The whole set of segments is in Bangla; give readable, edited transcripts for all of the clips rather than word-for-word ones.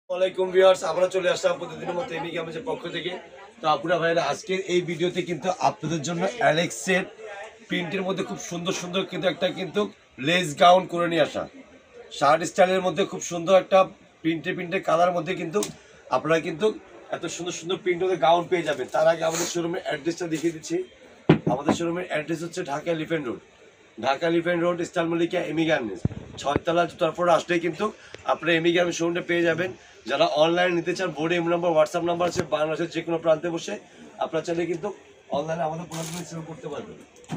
ওয়ালাইকুম ভিউয়ার্স, আমরা চলে আসলাম প্রতিদিনের মতো এমি গার্মেন্টসের পক্ষ থেকে। তো আপুরা ভাইরা, আজকের এই ভিডিওতে কিন্তু আপনাদের জন্য অ্যালেক্সের প্রিন্টের মধ্যে খুব সুন্দর সুন্দর কিন্তু একটা লেস গাউন করে নিয়ে আসা, শার্ট স্টাইলের মধ্যে খুব সুন্দর একটা প্রিন্টের কালার মধ্যে কিন্তু আপনারা কিন্তু এত সুন্দর সুন্দর প্রিন্টের গাউন পেয়ে যাবেন। তার আগে আমাদের শোরুমের অ্যাড্রেসটা দেখিয়ে দিচ্ছি। আমাদের শোরুমের অ্যাড্রেস হচ্ছে Dhaka Elephant Road, style Mallika এমি গার্মেন্টস 6 তলা জুতার পর আসলেই কিন্তু আপনারা এমি গার্মেন্টস শোরুমটা পেয়ে যাবেন। যারা অনলাইন নিতে চান, বোর্ডে এম নাম্বার, হোয়াটসঅ্যাপ নাম্বার আছে, বাংলাদেশের যে কোনো প্রান্তে বসে আপনারা চাইলে কিন্তু অনলাইনে আমাদের প্রোডাক্টগুলো সেল করতে পারবেন।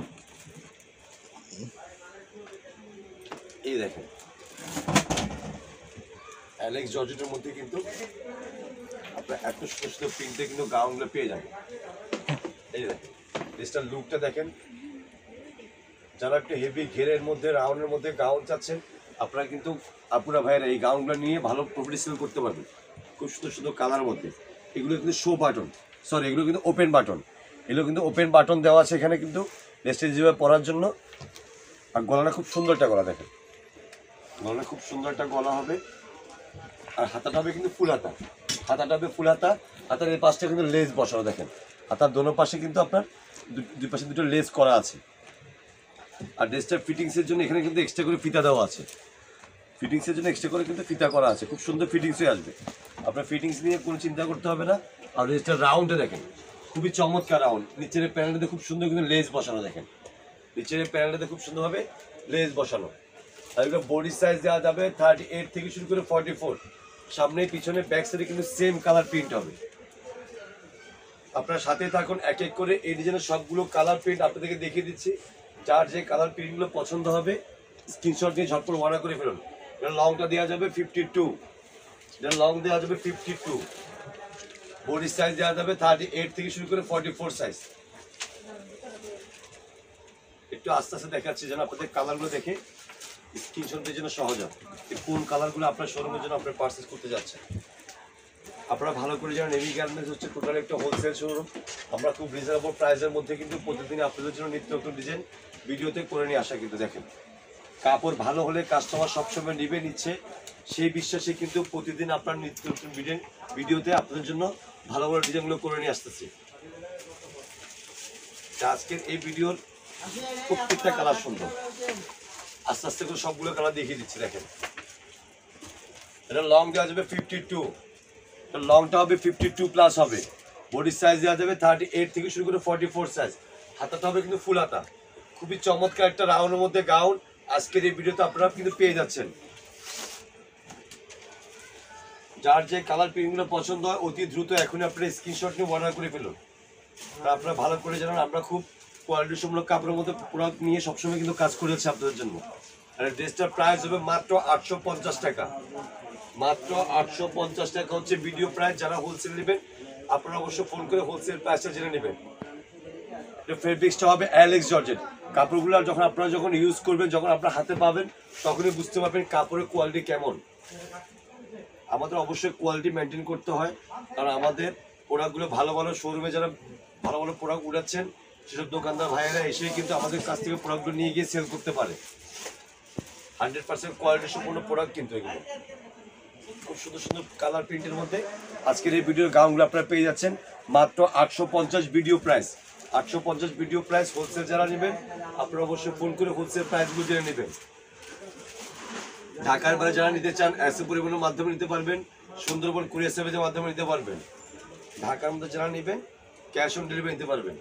এই দেখেন অ্যালেক্স জর্জেটের মধ্যে কিন্তু আপনারা এত সুন্দর সুন্দর প্রিন্টে কিন্তু গাউনগুলো পেয়ে যাবেন। এই দেখেন ড্রেসটার লুকটা দেখেন। যারা একটু হেভি ঘেরের মধ্যে রাউন্ডের মধ্যে গাউন চাচ্ছেন, আপনারা কিন্তু আপুরা ভাইয়েরা এই গাউনগুলো নিয়ে ভালো প্রফিট সেল করতে পারবেন। খুব সুন্দর সুন্দর কালার মধ্যে। এগুলো কিন্তু এগুলো কিন্তু ওপেন বাটন। এগুলো কিন্তু ওপেন বাটন দেওয়া আছে এখানে কিন্তু ড্রেসটা যেভাবে পরার জন্য। আর গলাটা খুব সুন্দর একটা গলা, দেখেন গলাটা খুব সুন্দর একটা গলা হবে। আর হাতাটা হবে কিন্তু ফুল হাতা, হাতার এই পাশটা কিন্তু লেস বসানো, দেখেন হাতার দোনো পাশে কিন্তু আপনার দুই পাশে দুটো লেস করা আছে। আর ড্রেসটার ফিটিংসের জন্য এখানে কিন্তু এক্সট্রা করে ফিতা দেওয়া আছে, ফিতা করা আছে। খুব সুন্দর ফিটিংসই আসবে, আপনার ফিটিংস নিয়ে কোনো চিন্তা করতে হবে না। আর ড্রেসটার রাউন্ডে দেখেন খুবই চমৎকার রাউন্ড। নিচের প্যানেলটাতে খুব সুন্দর কিন্তু লেস বসানো, দেখেন নিচের প্যানেলটাতে খুব সুন্দরভাবে লেস বসানো। আর এগুলো বডি সাইজ দেওয়া যাবে 38 থেকে শুরু করে 44। সামনে পিছনে ব্যাক সাইডে কিন্তু সেম কালার প্রিন্ট হবে। আপনার সাথে থাকুন, এক এক করে এই ডিজাইনের সবগুলো কালার প্রিন্ট আপনাদেরকে দেখিয়ে দিচ্ছি। যার যে কালার প্রিন্টগুলো পছন্দ হবে স্ক্রিনশট নিয়ে ঝটপট অর্ডার করে ফেলুন। এটা লংটা দেওয়া যাবে 52, এটা লং দেওয়া যাবে 52। বডি সাইজ দেওয়া যাবে 38 থেকে শুরু করে 44 সাইজ। একটু আস্তে আস্তে দেখাচ্ছি যেন আপনাদের কালারগুলো দেখে স্ক্রিনশট দিয়ে যেন সহজ হয় কোন কালারগুলো আপনার শোরুমের জন্য আপনার পারচেজ করতে যাচ্ছেন। আপনারা ভালো করে জানেন এমি গার্মেন্টস হচ্ছে টোটাল একটা হোলসেল শোরুম। আমরা খুব রিজনেবল প্রাইসের মধ্যে কিন্তু প্রতিদিন আপনাদের জন্য নিত্য নতুন ডিজাইন ভিডিওতে করে নিয়ে আসা। কিন্তু দেখেন কাপড় ভালো হলে কাস্টমার সবসময় নিচ্ছে, সেই বিশ্বাসে কিন্তু প্রতিদিন আপনার নিত্য নতুন ভিডিওতে আপনাদের জন্য ভালো ভালো ডিজাইনগুলো করে নিয়ে আসতেছি। আজকের এই ভিডিওর প্রত্যেকটা কালার সুন্দর, আস্তে আস্তে করে সবগুলো কালার দেখিয়ে দিচ্ছি। দেখেন এটা লং দেওয়া যাবে 52, লংটা হবে 52 প্লাস হবে। বডি সাইজ দেওয়া যাবে 38 থেকে শুরু করে 44 সাইজ। হাতাটা হবে কিন্তু ফুল হাতা। খুবই চমৎকার একটা রাউন্ডের মধ্যে গাউন আজকের এই ভিডিওতে আপনারা কিন্তু পেয়ে যাচ্ছেন। যার যে কালার প্রিন্টগুলো পছন্দ হয় অতি দ্রুত এখনই আপনারা স্ক্রিনশট নিয়ে অর্ডার করে ফেলুন। আপনারা ভালো করে জানেন আমরা খুব কোয়ালিটি সম্পন্ন কাপড়ের মধ্যে প্রোডাক্ট নিয়ে সবসময় কিন্তু কাজ করে যাচ্ছি আপনাদের জন্য। আর ড্রেসটার প্রাইস হবে মাত্র 850 টাকা। মাত্র 850 টাকা হচ্ছে ভিডিও প্রাইস। যারা হোলসেল নেবেন আপনারা অবশ্যই ফোন করে হোলসেল প্রাইসটা জেনে নেবেন। ফেব্রিক্সটা হবে অ্যালেক্স জর্জেট। কাপড়গুলো আপনারা যখন ইউজ করবেন, যখন আপনার হাতে পাবেন, তখনই বুঝতে পারবেন কাপড়ের কোয়ালিটি কেমন। আমাদের অবশ্যই কোয়ালিটি মেনটেন করতে হয়, কারণ আমাদের প্রোডাক্টগুলো ভালো ভালো শোরুমে যারা ভালো ভালো প্রোডাক্ট উঠাচ্ছেন সেসব দোকানদার ভাইয়েরা এসেই কিন্তু আমাদের কাছ থেকে প্রোডাক্টগুলো নিয়ে গিয়ে সেল করতে পারে। 100% কোয়ালিটি সম্পূর্ণ প্রোডাক্ট কিন্তু এগুলো। খুব সুন্দর সুন্দর কালার প্রিন্টের মধ্যে আজকের এই ভিডিওর গাউনগুলো আপনারা পেয়ে যাচ্ছেন মাত্র 850 video price. 850 video price. Wholesale যারা নেবেন আপনারা অবশ্যই ফোন করে হোলসেল প্রাইসগুলো জেনে নেবেন। ঢাকার বাইরে যারা নিতে চান এসএ পরিবহনের মাধ্যমে নিতে পারবেন, সুন্দরবন কুরিয়ার সার্ভিসের মাধ্যমে নিতে পারবেন। ঢাকার মধ্যে যারা নেবেন ক্যাশ অন ডেলিভারি নিতে পারবেন।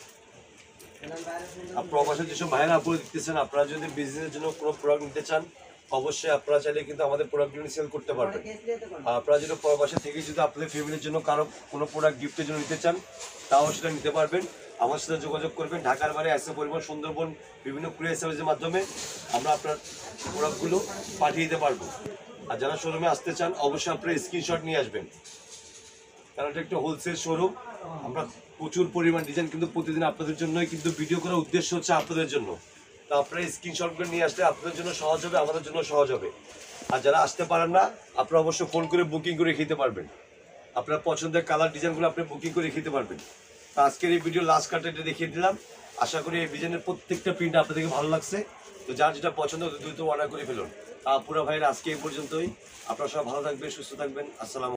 আর প্রবাসে যেসব ভাইয়েরা আপনারা দিতেছেন, আপনারা যদি বিজনেসের জন্য কোনো প্রোডাক্ট নিতে চান অবশ্যই আপনারা চাইলে কিন্তু আমাদের প্রোডাক্টগুলো সেল করতে পারবেন। আর আপনারা যদি প্রবাসে থেকে যদি আপনাদের ফ্যামিলির জন্য কারো কোনো প্রোডাক্ট গিফটের জন্য নিতে চান তাও সেটা নিতে পারবেন। আমার সাথে যোগাযোগ করবেন। ঢাকার বাইরে এসএ পরিবহন, সুন্দরবন বিভিন্ন কুরিয়ার সার্ভিসের মাধ্যমে আমরা আপনার প্রোডাক্টগুলো পাঠিয়ে দিতে পারবো। আর যারা শোরুমে আসতে চান অবশ্যই আপনারা স্ক্রিনশট নিয়ে আসবেন, কারণ এটা একটা হোলসেল শোরুম। আমরা প্রচুর পরিমাণ ডিজাইন কিন্তু প্রতিদিন আপনাদের জন্যই কিন্তু ভিডিও করার উদ্দেশ্য হচ্ছে আপনাদের জন্য। তো আপনারা স্ক্রিনশটগুলো নিয়ে আসলে আপনাদের জন্য সহজ হবে, আমাদের জন্য সহজ হবে। আর যারা আসতে পারেন না আপনারা অবশ্যই ফোন করে বুকিং করে রেখে দিতে পারবেন। আপনার পছন্দের কালার ডিজাইনগুলো আপনি বুকিং করে রেখে দিতে পারবেন। তো আজকের এই ভিডিও লাস্ট কাটটা দেখিয়ে দিলাম। আশা করি এই ডিজাইনের প্রত্যেকটা প্রিন্ট আপনাদেরকে ভালো লাগছে। তো যার যেটা পছন্দ দ্রুত অর্ডার করে ফেলুন। পুরা ভাইয়ের আজকে এই পর্যন্তই। আপনারা সবাই ভালো থাকবেন, সুস্থ থাকবেন। আসসালাম।